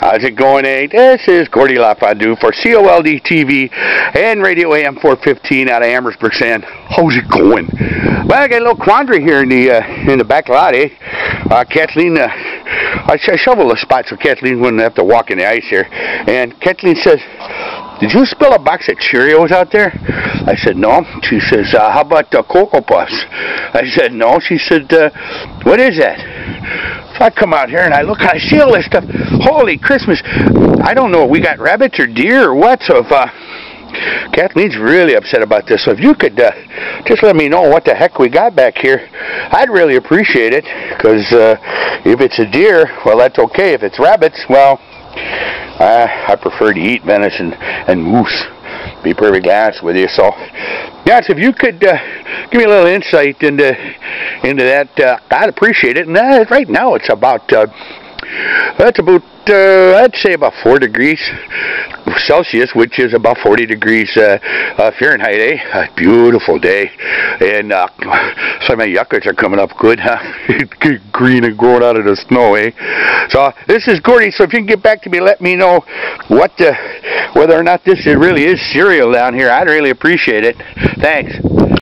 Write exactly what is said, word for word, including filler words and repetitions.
How's it going, eh? This is Gordy LaFondue for C O L D T V and Radio A M four fifteen out of Amherstburg saying, how's it going? Well, I got a little quandary here in the uh, in the back lot, eh? Uh, Kathleen, uh, I, I shovel the spot so Kathleen wouldn't have to walk in the ice here. And Kathleen says, did you spill a box of Cheerios out there? I said, no. She says, uh, how about uh, Cocoa Puffs? I said, no. She said, uh, what is that? So I come out here and I look and I see all this stuff. Holy Christmas. I don't know if we got rabbits or deer or what. So if uh, Kathleen's really upset about this. So if you could uh, just let me know what the heck we got back here, I'd really appreciate it. Because uh, if it's a deer, well, that's okay. If it's rabbits, well, uh, I prefer to eat venison and moose. Be perfectly honest with you. So, yes, if you could uh, give me a little insight into into that, uh, I'd appreciate it. And uh, right now it's about uh, that's about uh, I'd say about four degrees Celsius, which is about forty degrees uh, uh, Fahrenheit. Eh? A beautiful day, and uh, some of my yuccas are coming up good, huh? Green and growing out of the snow, eh? So this is Gordy. So if you can get back to me, let me know what the, whether or not this really is cereal down here. I'd really appreciate it. Thanks.